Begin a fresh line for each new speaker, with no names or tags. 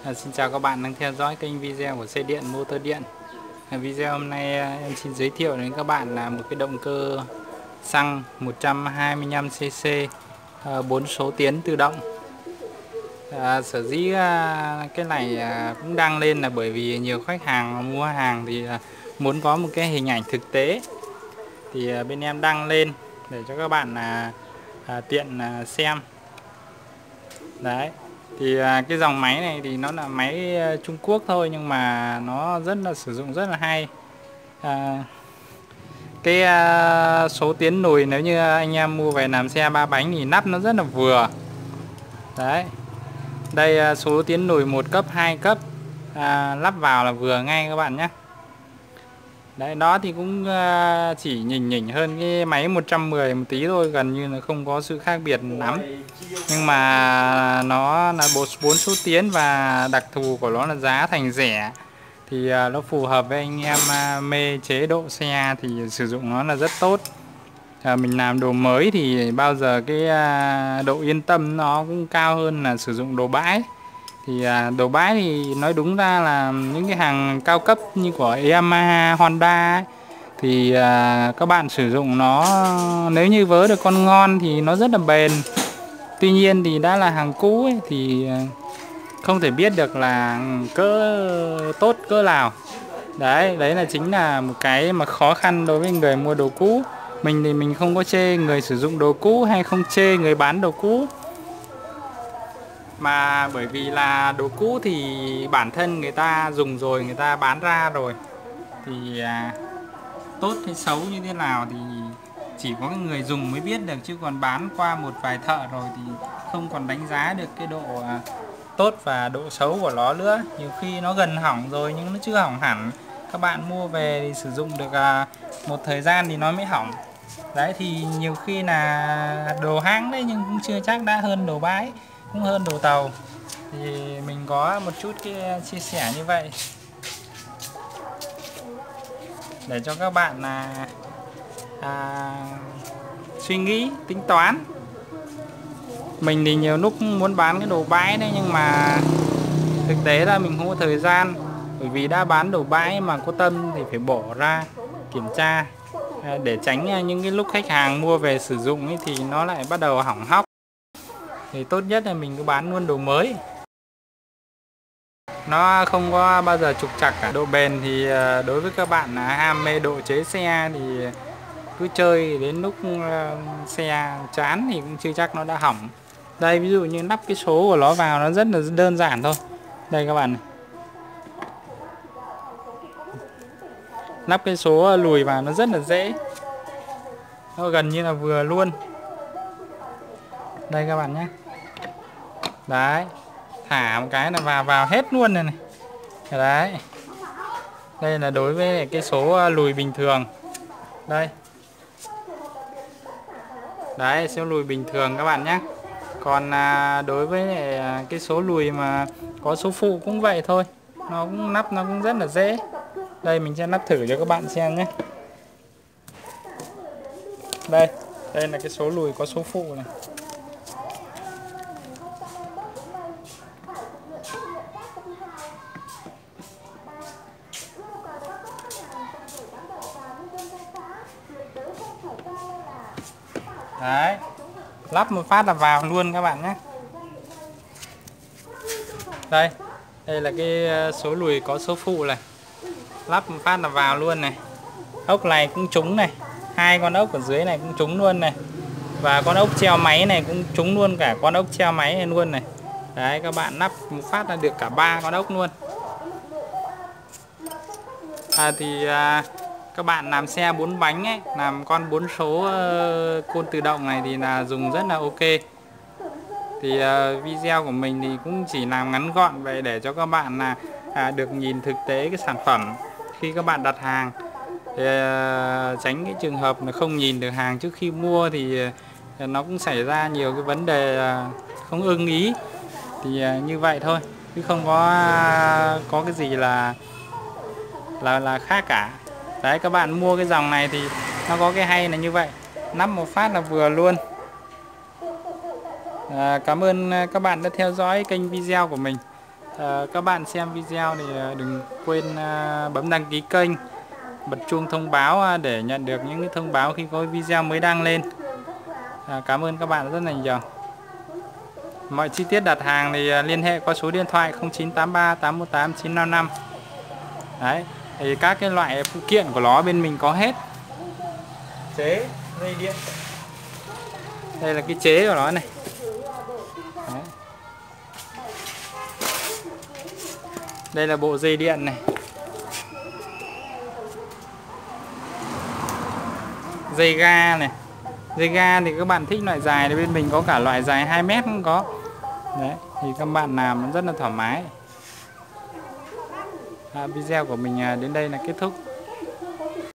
Xin chào các bạn đang theo dõi kênh video của Xe Điện Motor Điện. Video hôm nay em xin giới thiệu đến các bạn là một cái động cơ xăng 125cc 4 số tiến tự động. Sở dĩ cái này cũng đăng lên là bởi vì nhiều khách hàng mua hàng thì muốn có một cái hình ảnh thực tế, thì bên em đăng lên để cho các bạn tiện xem. Đấy, thì cái dòng máy này thì nó là máy Trung Quốc thôi, nhưng mà nó sử dụng rất là hay. Cái số tiến lùi nếu như anh em mua về làm xe 3 bánh thì nắp nó rất là vừa. Đấy, đây số tiến lùi 1 cấp 2 cấp, lắp vào là vừa ngay các bạn nhé. Đấy, đó thì cũng chỉ nhỉnh hơn cái máy 110 một tí thôi, gần như là không có sự khác biệt lắm. Nhưng mà nó là 4 số tiến và đặc thù của nó là giá thành rẻ, thì nó phù hợp với anh em mê chế độ xe thì sử dụng nó là rất tốt. Mình làm đồ mới thì bao giờ cái độ yên tâm nó cũng cao hơn là sử dụng đồ bãi. Thì đồ bãi thì nói đúng ra là những cái hàng cao cấp như của Yamaha, Honda ấy, thì các bạn sử dụng nó nếu như vớ được con ngon thì nó rất là bền. Tuy nhiên thì đã là hàng cũ ấy, thì không thể biết được là cỡ tốt cỡ nào. Đấy là chính là một cái mà khó khăn đối với người mua đồ cũ. Mình thì mình không có chê người sử dụng đồ cũ hay không chê người bán đồ cũ, mà bởi vì là đồ cũ thì bản thân người ta dùng rồi, người ta bán ra rồi, thì tốt hay xấu như thế nào thì chỉ có người dùng mới biết được, chứ còn bán qua một vài thợ rồi thì không còn đánh giá được cái độ tốt và độ xấu của nó nữa. Nhiều khi nó gần hỏng rồi nhưng nó chưa hỏng hẳn, các bạn mua về thì sử dụng được một thời gian thì nó mới hỏng. Đấy, thì nhiều khi là đồ hãng đấy nhưng cũng chưa chắc đã hơn đồ bãi, cũng hơn đồ tàu. Thì mình có một chút cái chia sẻ như vậy để cho các bạn suy nghĩ, tính toán. Mình thì nhiều lúc muốn bán cái đồ bãi đấy, nhưng mà thực tế là mình không có thời gian. Bởi vì đã bán đồ bãi mà có tâm thì phải bỏ ra kiểm tra, để tránh những cái lúc khách hàng mua về sử dụng ấy thì nó lại bắt đầu hỏng hóc. Thì tốt nhất là mình cứ bán luôn đồ mới, nó không có bao giờ trục trặc cả. Độ bền thì đối với các bạn ham mê độ chế xe thì cứ chơi đến lúc xe chán thì cũng chưa chắc nó đã hỏng. Đây, ví dụ như lắp cái số của nó vào nó rất là đơn giản thôi. Đây các bạn này, lắp cái số lùi vào nó rất là dễ, nó gần như là vừa luôn. Đây các bạn nhé. Đấy, thả một cái là vào hết luôn này này. Đấy, đây là đối với cái số lùi bình thường. Đây, đấy, số lùi bình thường các bạn nhé. Còn đối với cái số lùi mà có số phụ cũng vậy thôi, nó cũng lắp nó cũng rất là dễ. Đây, mình sẽ lắp thử cho các bạn xem nhé. Đây là cái số lùi có số phụ này. Đấy, lắp một phát là vào luôn các bạn nhé. Đây là cái số lùi có số phụ này, lắp một phát là vào luôn này. Ốc này cũng trúng này, hai con ốc ở dưới này cũng trúng luôn này, và con ốc treo máy này cũng trúng luôn cả con ốc treo máy này luôn này. Đấy, các bạn lắp một phát là được cả 3 con ốc luôn. Các bạn làm xe 4 bánh ấy, làm con 4 số côn tự động này thì là dùng rất là ok. Thì video của mình thì cũng chỉ làm ngắn gọn vậy để cho các bạn được nhìn thực tế cái sản phẩm khi các bạn đặt hàng. Thì tránh cái trường hợp là không nhìn được hàng trước khi mua thì nó cũng xảy ra nhiều cái vấn đề không ưng ý. Thì như vậy thôi, chứ không có cái gì là khác cả. Đấy, các bạn mua cái dòng này thì nó có cái hay là như vậy, nắp một phát là vừa luôn. Cảm ơn các bạn đã theo dõi kênh video của mình. Các bạn xem video thì đừng quên bấm đăng ký kênh, bật chuông thông báo để nhận được những cái thông báo khi có video mới đăng lên. Cảm ơn các bạn rất là nhiều. Mọi chi tiết đặt hàng thì liên hệ qua số điện thoại 0983 818 955. Đấy, thì các cái loại phụ kiện của nó bên mình có hết. Chế, dây điện. Đây là cái chế của nó này. Đấy. Đây là bộ dây điện này. Dây ga này. Dây ga thì các bạn thích loại dài thì bên mình có cả loại dài 2 mét cũng có. Đấy, thì các bạn làm rất là thoải mái. Video của mình đến đây là kết thúc.